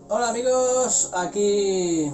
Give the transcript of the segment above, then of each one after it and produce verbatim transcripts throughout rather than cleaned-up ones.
Hola amigos, aquí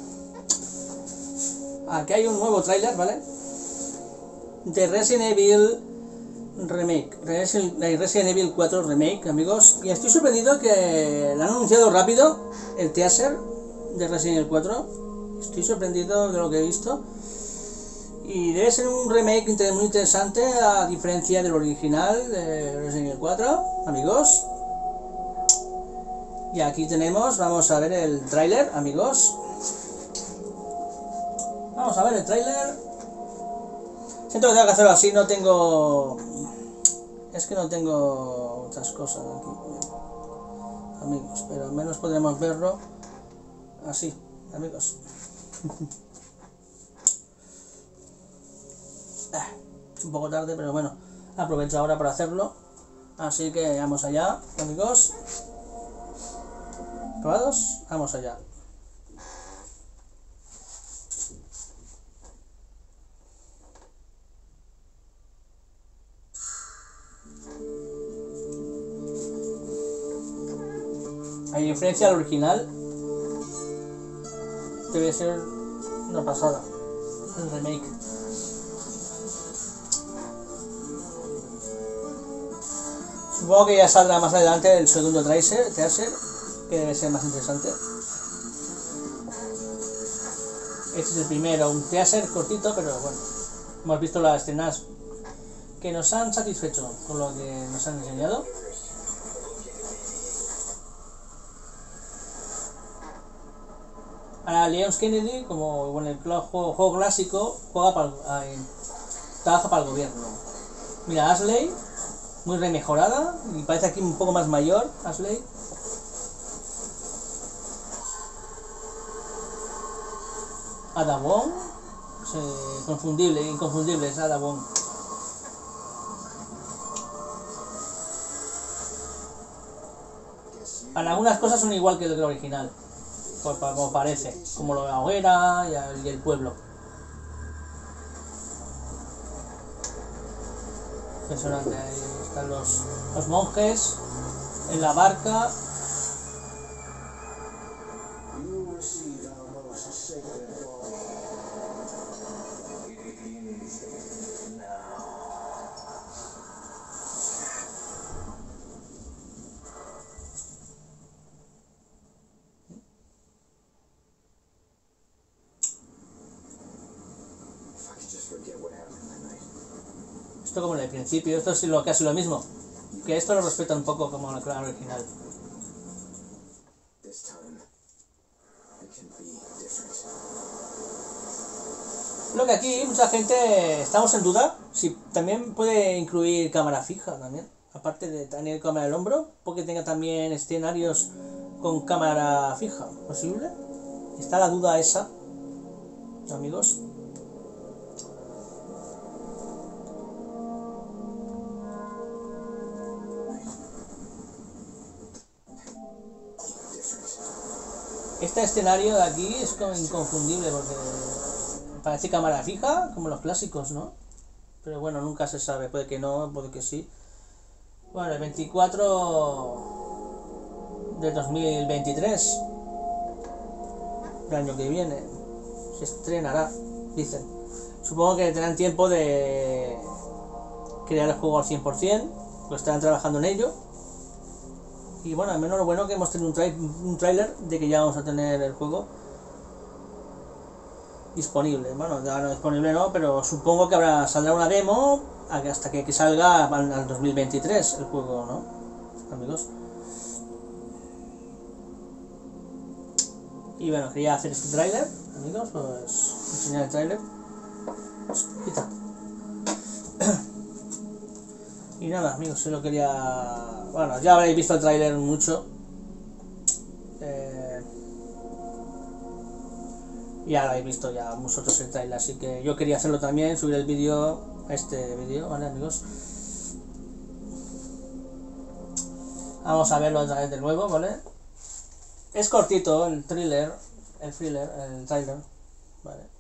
aquí hay un nuevo tráiler, ¿vale? De Resident Evil Remake, Resident Evil cuatro Remake, amigos. Y estoy sorprendido que lo han anunciado rápido, el teaser de Resident Evil cuatro. Estoy sorprendido de lo que he visto. Y debe ser un remake muy interesante, a diferencia del original de Resident Evil cuatro, amigos. Y aquí tenemos, vamos a ver el tráiler, amigos. Vamos a ver el tráiler. Siento que tengo que hacerlo así, no tengo... Es que no tengo otras cosas aquí, amigos, pero al menos podremos verlo así, amigos. Es un poco tarde, pero bueno, aprovecho ahora para hacerlo. Así que vamos allá, amigos. ¿Probados? Vamos allá. Hay diferencia al original. Debe ser una pasada. El remake. Supongo que ya saldrá más adelante el segundo tráiler, teaser, que debe ser más interesante. Este es el primero, un teaser cortito, pero bueno, hemos visto las escenas que nos han satisfecho con lo que nos han enseñado. Ahora Leon Kennedy, como en el juego, juego clásico, juega para el, trabaja para el gobierno. Mira, Ashley, muy remejorada, y parece aquí un poco más mayor, Ashley. Ada Wong, sí, confundible, inconfundible es Ada Wong. Para algunas cosas son igual que el original, como parece, como lo de la hoguera y el pueblo. Impresionante, ahí están los, los monjes en la barca. Esto como en el principio, esto es lo, casi lo mismo, que esto lo respeta un poco como la clave original. Lo que aquí mucha gente estamos en duda si también puede incluir cámara fija también, aparte de tener cámara del hombro, porque tenga también escenarios con cámara fija, ¿posible? Está la duda esa, amigos. Este escenario de aquí es como inconfundible porque parece cámara fija, como los clásicos, ¿no? Pero bueno, nunca se sabe, puede que no, puede que sí. Bueno, el veinticuatro de dos mil veintitrés, el año que viene, se estrenará, dicen. Supongo que tendrán tiempo de crear el juego al cien por cien, pues estarán trabajando en ello. Y bueno, al menos lo bueno que hemos tenido un, tra un tráiler de que ya vamos a tener el juego disponible. Bueno, ya no disponible no, pero supongo que habrá saldrá una demo hasta que, que salga al, al dos mil veintitrés el juego, ¿no? Amigos. Y bueno, quería hacer este tráiler, amigos, pues enseñar el tráiler. Quita. Y nada, amigos, solo quería... Bueno, ya habréis visto el tráiler mucho. Eh... Ya lo habéis visto ya vosotros el tráiler, así que yo quería hacerlo también, subir el vídeo, este vídeo, ¿vale, amigos? Vamos a verlo otra vez de nuevo, ¿vale? Es cortito el thriller, el thriller, el tráiler, ¿vale?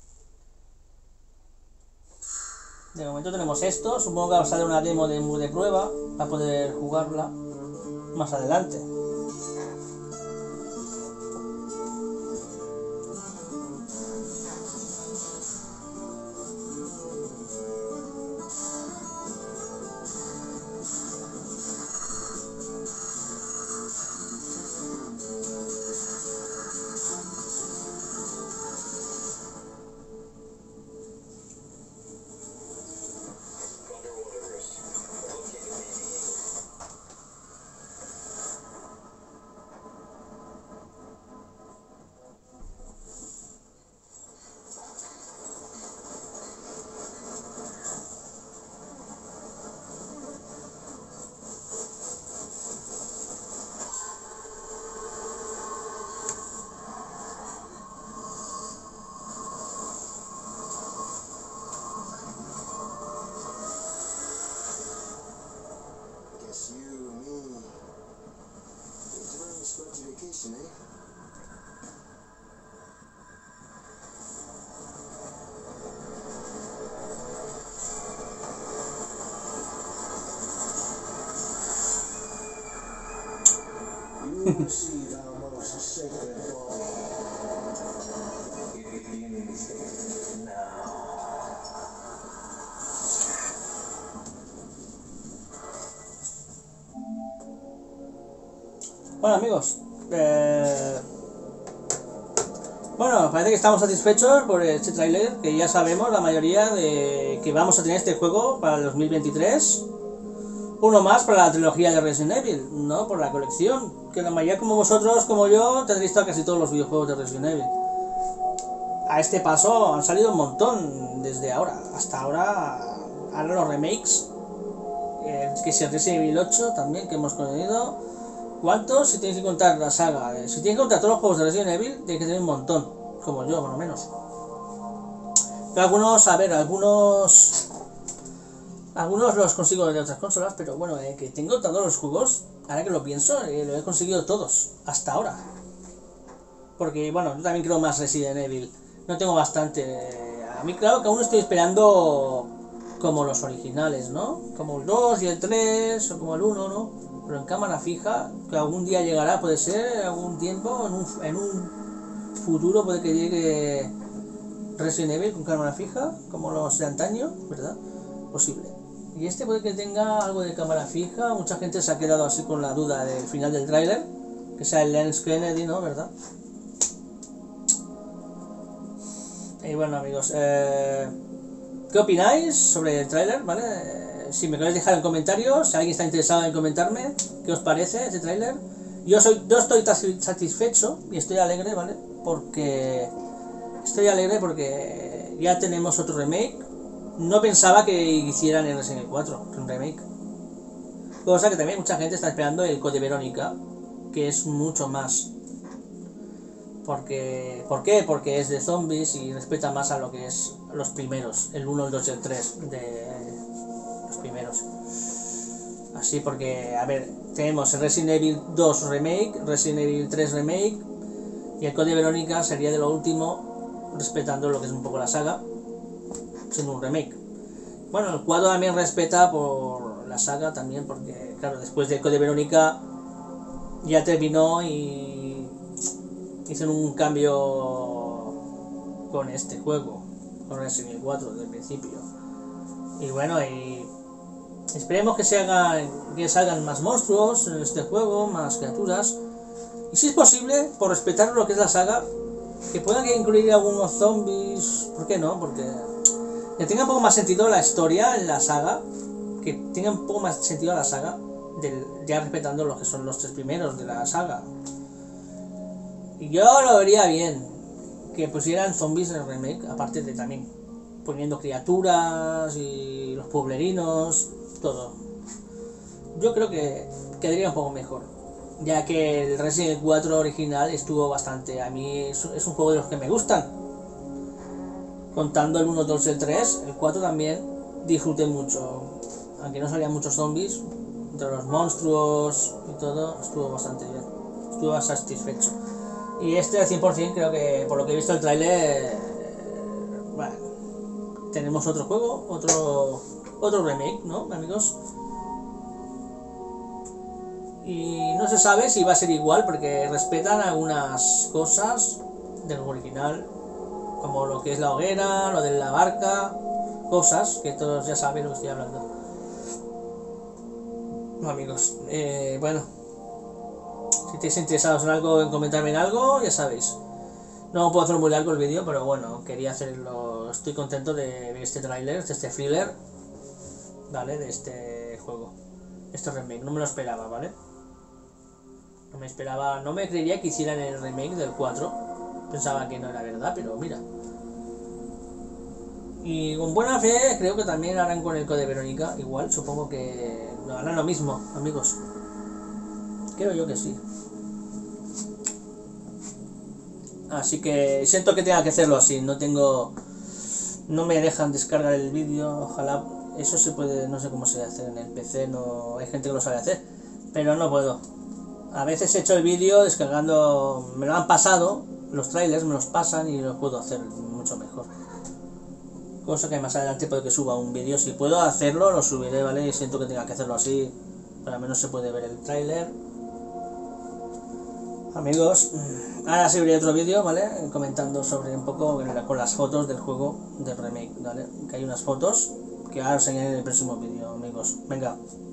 De momento tenemos esto, supongo que va a salir una demo de, de prueba para poder jugarla más adelante. Bueno, amigos, eh... bueno, parece que estamos satisfechos por este tráiler, que ya sabemos la mayoría de que vamos a tener este juego para el dos mil veintitrés. Uno más para la trilogía de Resident Evil, ¿no? Por la colección, que la mayoría como vosotros, como yo, tendréis casi todos los videojuegos de Resident Evil. A este paso han salido un montón desde ahora, hasta ahora, ahora los remakes, eh, que si el Resident Evil ocho también, que hemos conocido. ¿Cuántos? Si tenéis que contar la saga, eh, si tenéis que contar todos los juegos de Resident Evil, tenéis que tener un montón, como yo, por lo menos. Pero algunos, a ver, algunos... Algunos los consigo de otras consolas, pero bueno, eh, que tengo todos los juegos, ahora que lo pienso, eh, lo he conseguido todos, hasta ahora. Porque, bueno, yo también creo más Resident Evil, no tengo bastante. A mí, claro que aún estoy esperando como los originales, ¿no? Como el dos y el tres, o como el uno, ¿no? Pero en cámara fija, que algún día llegará, puede ser, algún tiempo, en un, en un futuro puede que llegue Resident Evil con cámara fija, como los de antaño, ¿verdad? Posible. Y este puede que tenga algo de cámara fija. Mucha gente se ha quedado así con la duda del final del tráiler, que sea el Lance Kennedy, ¿no? ¿Verdad? Y bueno, amigos, eh, ¿qué opináis sobre el tráiler? ¿Vale? Eh, si me queréis dejar en comentarios, si alguien está interesado en comentarme qué os parece este tráiler. Yo soy, yo estoy satisfecho y estoy alegre, ¿vale? Porque estoy alegre porque ya tenemos otro remake. No pensaba que hicieran el Resident Evil cuatro, un remake. Cosa que también mucha gente está esperando el Code Verónica, que es mucho más. Porque, ¿por qué? Porque es de zombies y respeta más a lo que es los primeros, el uno, el dos y el tres de los primeros. Así porque, a ver, tenemos el Resident Evil dos Remake, Resident Evil tres Remake, y el Code Verónica sería de lo último, respetando lo que es un poco la saga, siendo un remake. Bueno, el cuatro también respeta por la saga también, porque claro, después de Code Verónica ya terminó y hicieron un cambio con este juego, con Resident Evil cuatro desde el principio. Y bueno, y esperemos que se hagan, que salgan más monstruos en este juego, más criaturas, y si es posible, por respetar lo que es la saga, que puedan incluir algunos zombies, ¿por qué no? Porque que tenga un poco más sentido la historia en la saga, que tenga un poco más sentido la saga, del, ya respetando lo que son los tres primeros de la saga. Y yo lo vería bien, que pusieran zombies en el remake, aparte de también poniendo criaturas y los pueblerinos, todo. Yo creo que quedaría un poco mejor, ya que el Resident Evil cuatro original estuvo bastante, a mí es, es un juego de los que me gustan. Contando el uno, dos y el tres, el cuatro también disfruté mucho. Aunque no salían muchos zombies, entre los monstruos y todo, estuvo bastante bien. Estuve satisfecho. Y este al cien por cien creo que, por lo que he visto el tráiler, bueno, tenemos otro juego, otro otro remake, ¿no, amigos? Y no se sabe si va a ser igual, porque respetan algunas cosas del original, como lo que es la hoguera, lo de la barca, cosas que todos ya saben lo que estoy hablando. No, amigos, eh, bueno, si estáis interesados en algo, en comentarme en algo, ya sabéis. No puedo hacer muy largo el vídeo, pero bueno, quería hacerlo. Estoy contento de ver este tráiler, de este thriller, ¿vale? De este juego, este remake, no me lo esperaba, ¿vale? No me esperaba, no me creería que hicieran el remake del cuatro. Pensaba que no era verdad, pero mira. Y con buena fe creo que también harán con el Code Verónica, igual, supongo que no harán lo mismo, amigos. Creo yo que sí. Así que siento que tenga que hacerlo así, no tengo... No me dejan descargar el vídeo, ojalá... Eso se puede, no sé cómo se hace en el P C, no hay gente que lo sabe hacer, pero no puedo. A veces he hecho el vídeo descargando, me lo han pasado, los trailers me los pasan y lo puedo hacer mucho mejor. Cosa que más adelante puede que suba un vídeo, si puedo hacerlo lo subiré, ¿vale? Y siento que tenga que hacerlo así, pero al menos se puede ver el trailer. Amigos, ahora subiré otro vídeo, ¿vale? Comentando sobre un poco con las fotos del juego del remake, ¿vale? Que hay unas fotos que ahora os enseñaré en el próximo vídeo, amigos. Venga.